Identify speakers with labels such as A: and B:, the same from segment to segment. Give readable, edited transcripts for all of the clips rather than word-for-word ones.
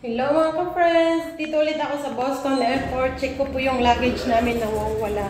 A: Hello mga ka-friends! Dito ulit ako sa Boston Airport. Check ko po yung luggage namin na wala.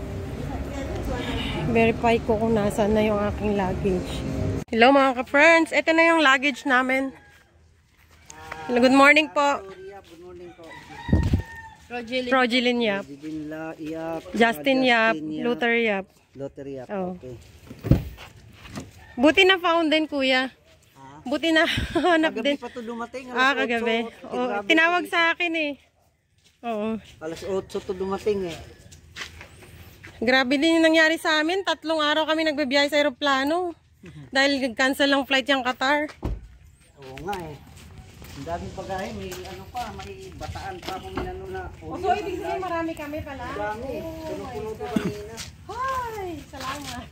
A: Verify ko kung nasaan na yung aking luggage. Hello mga ka-friends! Ito na yung luggage namin. Hello, good morning po.
B: Good morning po.
A: Rogelyn Yap. Justin Yap. Luther Yap.
B: Luther Yap,
A: oh.
B: Okay.
A: Buti na found din, kuya. Buti na hanap din.
B: Kagabi pa ito dumating.
A: Kagabi. Oh, tinawag sa akin eh. Oo.
B: Alas 8 ito dumating eh.
A: Grabe din yung nangyari sa amin. 3 araw kami nagbibiyahe sa aeroplano. Dahil cancel lang flight yung Qatar.
B: Oo nga eh. Ang daming pagkain. May ano pa, may bataan pa kung minano na.
A: So ibig sabihin marami kami pala?
B: Marami. Puno-puno ito kanina.
A: Hi! Salamat.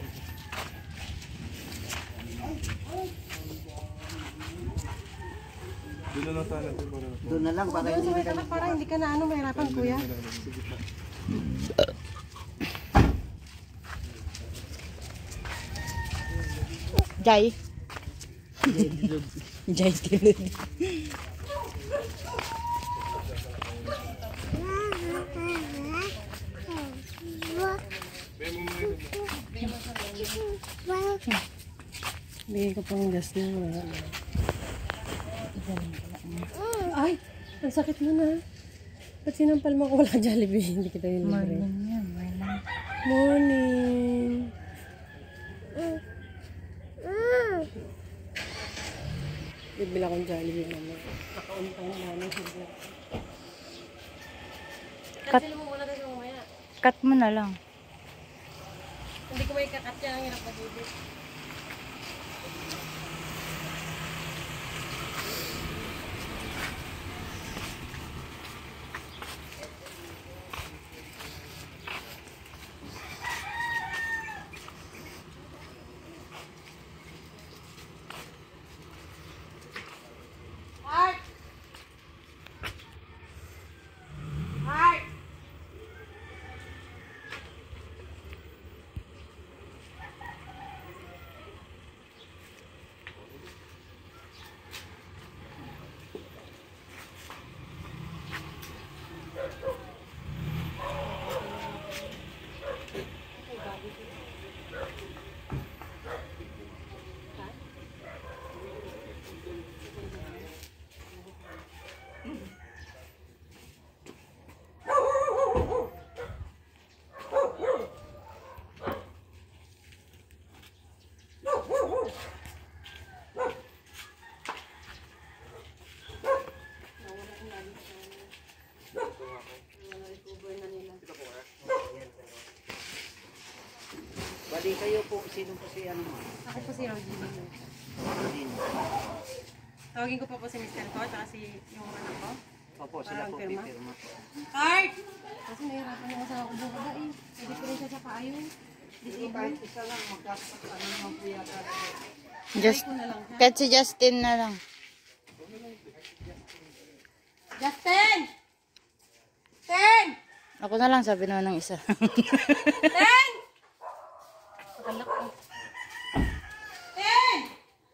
B: Doon na lang
A: para hindi ka na ano mahirapan, kuya. Jai. Jai Dilud. Bigay ko pang gas na. Ay! Ang sakit mo na. Ba't sinampal mo ko wala Jollibee? Hindi kita yun libre. Morning! Bibila akong Jollibee naman. Nakauntang namin. Cancel mo muna tayo mamaya.
C: Cut mo na lang.
A: Hindi ko may kakat yan. Ang hirap na bibig.
B: Bali kayo po, sino po si ano?
A: Ako po si Rogelyn. Tawagin ko po si Mr. ko at si yung anak ko.
B: Opo, sila po
A: pirma.
B: pipirma po.
A: Card! Kasi nahirapan yung asawa ko buka ba eh. Hindi ko rin siya sa paayon.
B: Kahit isa lang, ano naman po yata.
C: Just, kahit si Justin na lang.
A: Justin! Ten!
C: Ako na lang sabi naman ng isa.
A: Ten! Pakalak ko. Ten!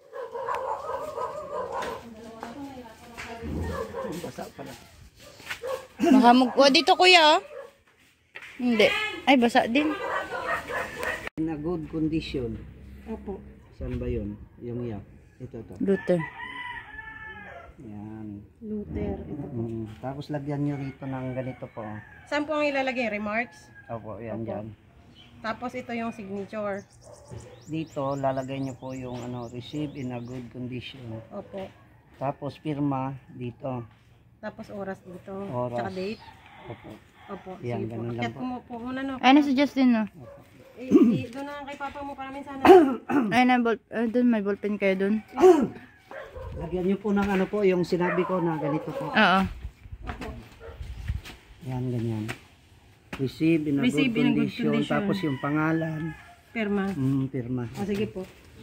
B: Basa pala.
C: Makamugwa dito kuya. Hindi. Ay basa din.
B: In a good condition.
A: Opo.
B: Saan ba yun? Yung yak. Ito to.
C: Luther.
B: Yan.
A: Luther. Ito po.
B: Tapos lagyan nyo rito ng ganito po.
A: Saan po ang ilalagay? Remarks?
B: Opo, yan
A: Opo.
B: dyan.
A: Tapos ito yung signature.
B: Dito, lalagay nyo po yung ano, receive in a good condition.
A: Opo.
B: Tapos pirma dito.
A: Tapos oras dito.
B: Oras.
A: Tsaka date.
B: Opo.
A: Opo.
B: Yan,
A: Sige po.
B: ganun lang
A: Akyat
B: po.
A: mo po muna no.
C: Ay na si Justin no.
A: Doon na lang kay papa mo para minsan
C: Ay na doon may ballpen kayo doon.
B: Lagyan nyo po ng ano po, yung sinabi ko na ganito po.
C: Oo.
B: Yan, ganyan. Receive in a good condition. Tapos yung pangalan.
A: Perma.
B: Pirma.
A: Sige po.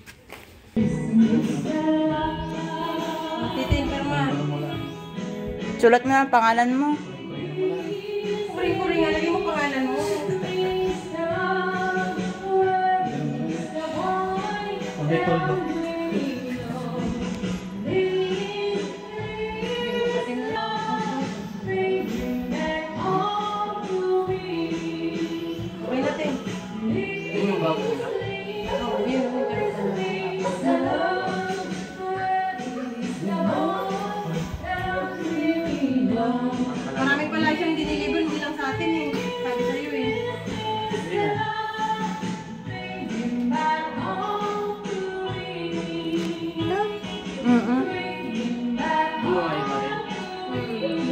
A: Titin, perma.
C: Sulat mo na ang pangalan mo.
A: Kuring-kuring, lagay mo pangalan mo.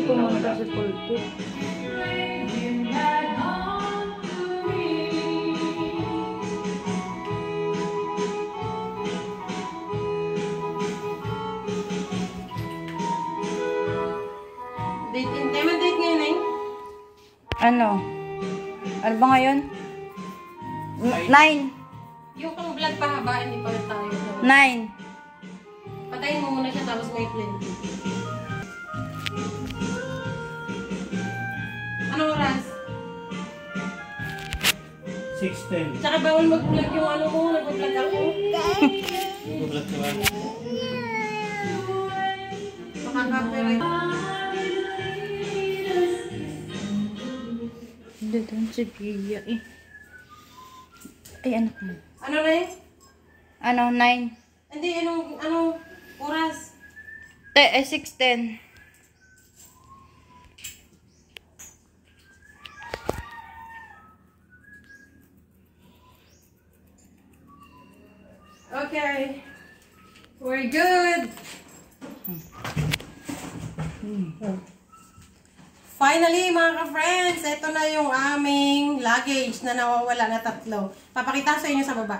C: pumunta sa pulpit.
A: Date in. May date ngayon eh.
C: Ano? Ano ba ngayon? 9.
A: Yung pang vlog pahabain, hindi pa tayo.
C: 9.
A: Patayin mo muna siya tapos may play. Anong oras?
B: 6:10.
A: Tsaka bawal mag-vlog yung ano mo, nag-vlog ako.
B: Vlog ka ba?
A: Makaka-copyright.
C: Hindi doon si Pia eh. Ay, anak mo.
A: Ano na eh?
C: Ano, 9.
A: Hindi, anong oras?
C: 6:10.
A: Okay. We're good. Finally, mga ka-friends, ito na yung aming luggage na nawawala na 3. Papakita ko sa inyo sa baba.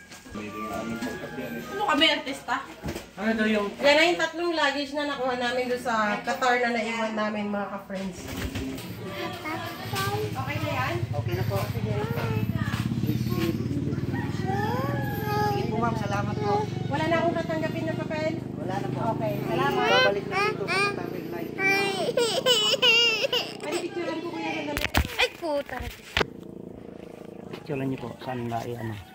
A: Ano kami, artista?
B: Ano daw yung...
A: Yan na yung 3 luggage na nakuha namin doon sa Qatar na naiwan namin, mga ka-friends. Okay na yan?
B: Okay na po. Sige po ma'am, salamat po.
A: Wala na akong tatanggapin na papel?
B: Wala na po.
A: Okay, salamat.
B: Babalik na dito sa taming light.
A: Pwede picturean ko kuya sandali.
C: Ay, puta.
B: Picturean niyo po. Saan na ano?